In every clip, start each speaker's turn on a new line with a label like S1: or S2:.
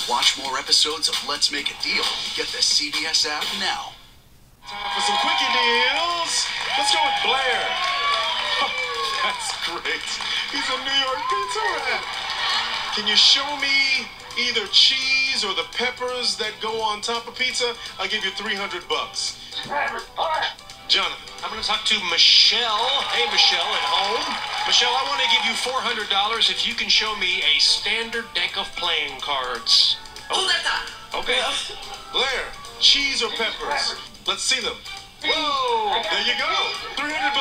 S1: Watch more episodes of Let's Make a Deal. Get the CBS app now.
S2: Time for some quickie deals. Let's go with Blair. Oh, that's great. He's a New York pizza rat. Can you show me either cheese or the peppers that go on top of pizza? I'll give you $300. Jonathan.
S3: I'm going to talk to Michelle. Hey, Michelle at home. Michelle, I want to give you $400 if you can show me a standard deck of playing cards.
S4: Oh,
S3: Okay.
S2: Blair, cheese or peppers? Let's see them. Whoa, there you go. $300.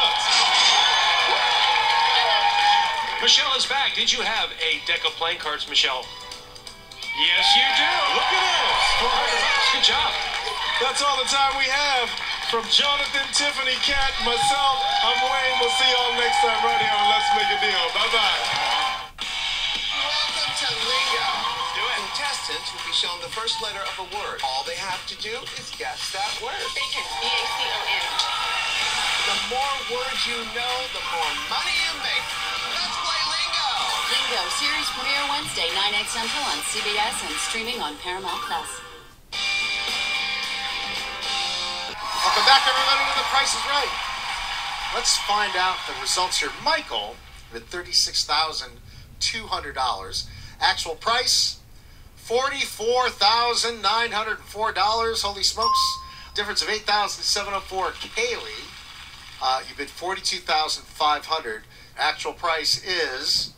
S3: Michelle is back. Did you have a deck of playing cards, Michelle? Yes, you do.
S2: Look at this.
S3: $400. Good job.
S2: That's all the time we have. From Jonathan, Tiffany, Kat, myself, I'm Wayne. We'll see y'all next time right here on Let's Make a Deal. Bye-bye.
S5: Welcome to Lingo.
S3: Do it.
S5: Contestants will be shown the first letter of a word. All they have to do is guess that word.
S4: Bacon. B-A-C-O-N.
S5: The more words you know, the more money you make. Let's play Lingo.
S6: Lingo, series premiere Wednesday, 9/8 Central on CBS and streaming on Paramount+.
S7: Welcome back, everybody, to The Price is Right. Let's find out the results here. Michael with $36,200. Actual price, $44,904. Holy smokes. Difference of $8,704. Kaylee, you bid $42,500. Actual price is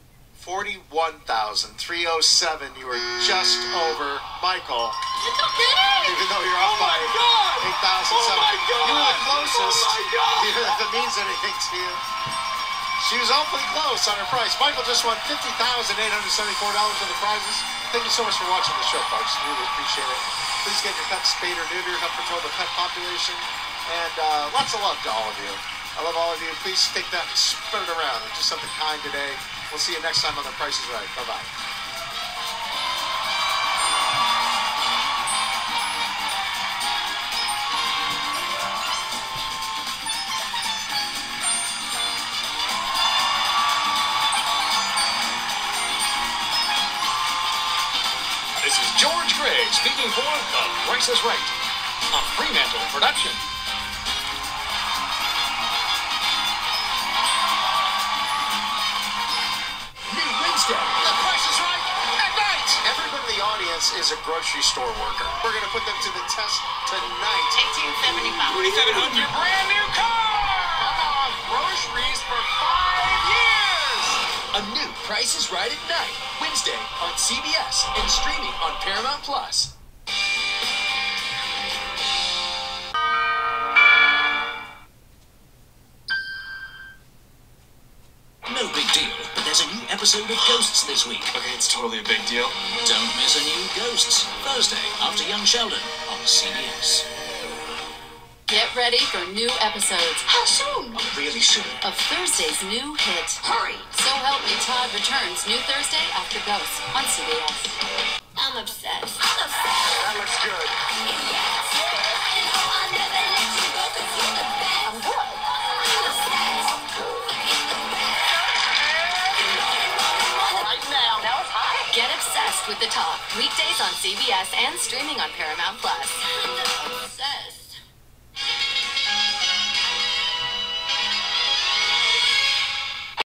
S7: $41,307. You were just over Michael. Even though you're up by $8,700. You were the closest. If it means anything to you. She was awfully close on her price. Michael just won $50,874 on the prizes. Thank you so much for watching the show, folks. Really appreciate it. Please get your pet spayed or neutered. Help control the pet population. And lots of love to all of you. I love all of you. Please take that and spread it around. And do something kind today. We'll see you next time on The Price is Right. Bye-bye.
S3: This is George Gray speaking for The Price is Right, a Fremantle production. New Wednesday.
S7: The Price is Right at night. Everyone in the audience is a grocery store worker. We're going to put them to the test tonight.
S4: 1875.
S3: 2700 brand new car.
S7: Come on, groceries for 5 years.
S1: A new Price is Right at night. Wednesday on CBS and streaming on Paramount+.
S8: No big deal, but there's a new episode of Ghosts this week.
S2: Okay, it's totally a big deal.
S8: Don't miss a new Ghosts, Thursday after Young Sheldon on CBS.
S6: Get ready for new episodes. How soon?
S8: Really soon.
S6: Of Thursday's new hit.
S4: Hurry.
S6: So Help Me Todd returns new Thursday after Ghosts on CBS.
S4: I'm obsessed.
S2: That looks good.
S4: I'm good. Right now. Now it's hot.
S6: Get obsessed with the talk. Weekdays on CBS and streaming on Paramount+.